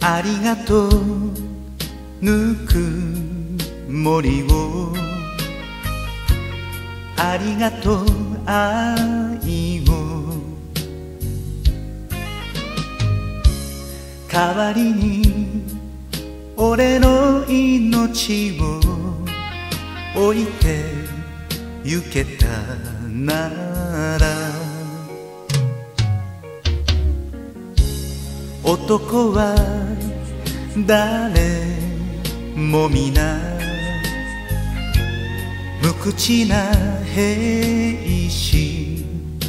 ありがとうぬくもりを、ありがとう愛を、代わりに俺の命を置いて行けたなら、男は誰も皆無口な兵士、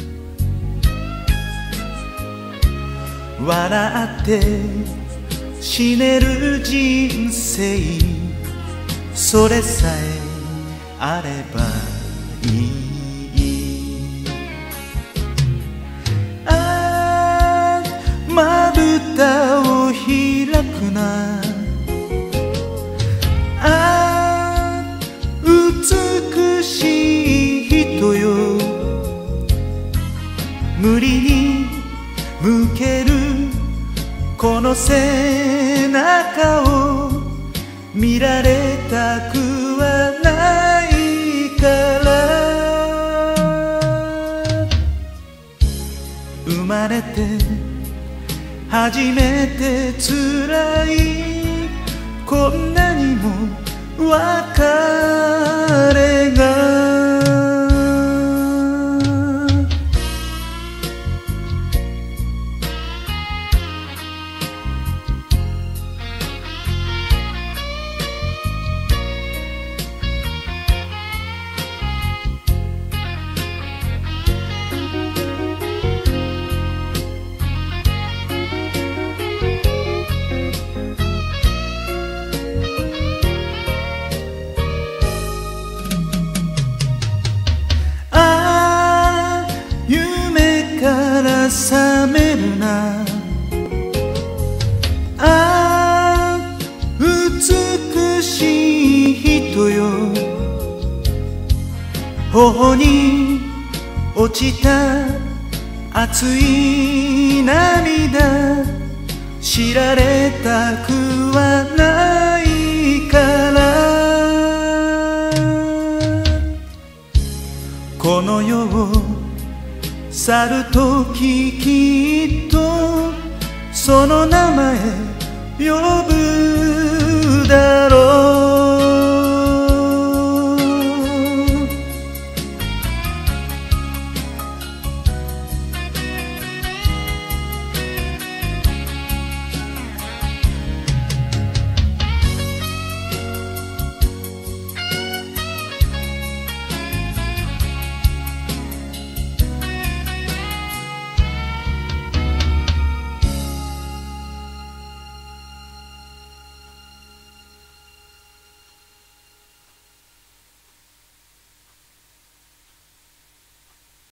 笑って死ねる人生、それさえあればいい。ああ、まぶたを開くな、ああ美しい人よ、無理に向けるこの背中を見られたくはないから、生まれて初めて辛いこんなにも別れが、覚めるな、ああ美しい人よ、頬に落ちた熱い涙、知られたくはないから、この世を去るとききっとその名前呼ぶだ